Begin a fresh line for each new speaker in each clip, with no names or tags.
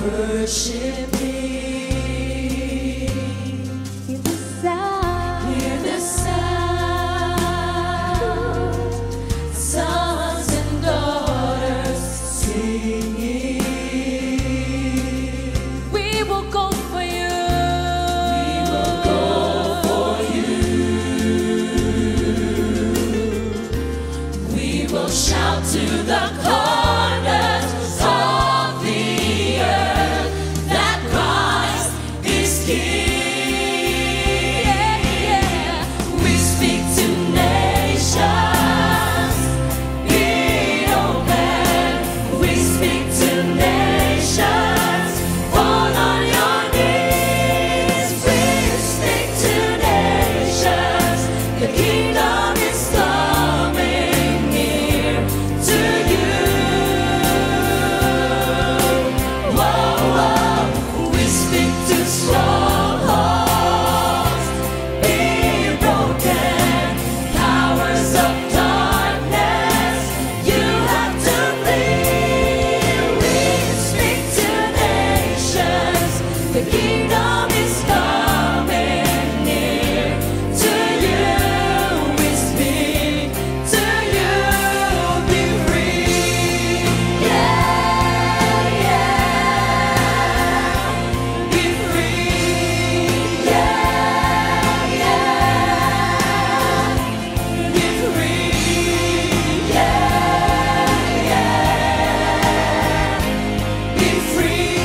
worship me. Hear the sound, sons and daughters singing. We will go for you. We will go for you. We will shout to the corners of the earth that Christ is King. Yeah. We speak to nations, be open. We speak to nations, fall on your knees. We speak to nations, the kingdom is coming near to you. Whoa, whoa. We speak to strongholds, be broken. Powers of darkness, you have to flee. We speak to nations, the kingdom is coming near to you. We speak to you, be free. Yeah, yeah. Be free. Yeah, yeah. Be free. Yeah, yeah. Be free.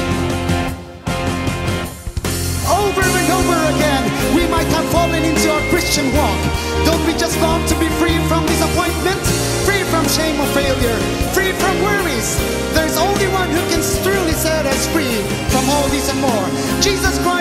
Over and over again, we might have fallen into our Christian walk. Don't we just long to be free from disappointment, free from shame or failure, free from worries? There's only one who can truly set us free from all these and more. Jesus Christ.